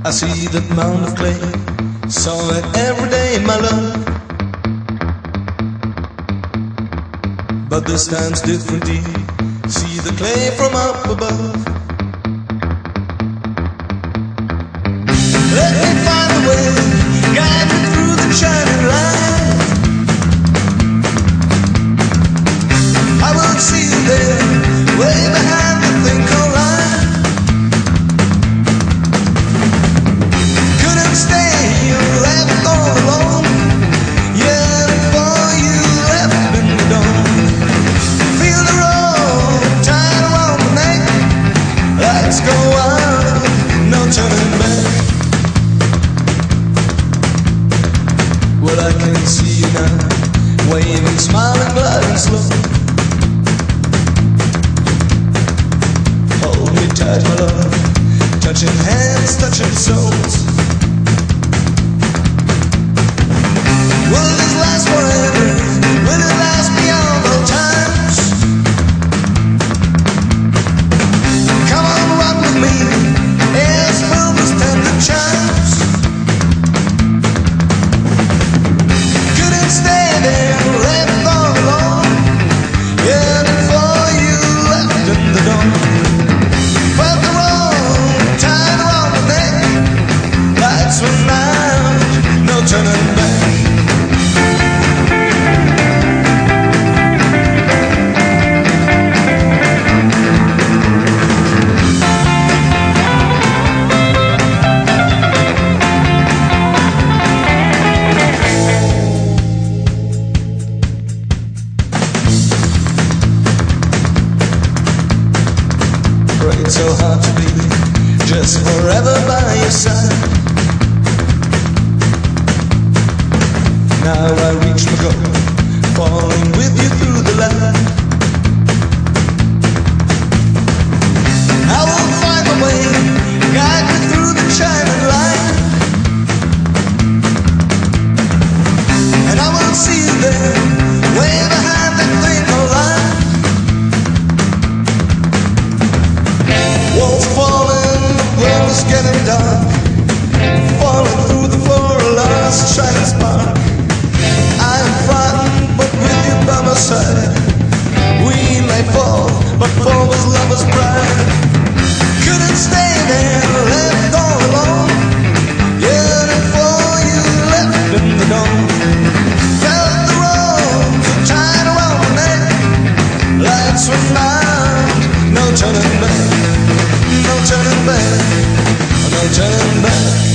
I see that mound of clay, saw it every day, my love. But this time's different, dear. See the clay from up above. Let me find the way, guide me through the shining light. I will see you there, way behind the thing called life. Couldn't stay, you left all alone. Yeah, before you left in the dawn. Feel the road tied around the neck. Let's go on, no turning back. Well, I can see you now, waving, smiling, gliding slow. Hold me tight, my love, touching hands, touching souls. Will this last forever? Will it last beyond all times? Come on, rock with me, as full as tender chimes. Couldn't stay there, left all alone. Yeah, before you left in the dawn. Felt the road tied around the neck. Lights went out, no turning back. Prayed so hard to be just forever by your side. Now I reach my goal, falling with you through the light. I will find my way, guide me through the shining light. And I will see you there, way behind that thing called life. Walls falling, the world is getting dark. Falling through the floor, a lost shining spark. I am frightened, but with you by my side. We may fall, but fall was lover's pride. Couldn't stay there, left all alone. Yeah, before you left in the dawn. Felt the ropes tied around my neck. Lights went out, no turning back. No turning back, no turning back.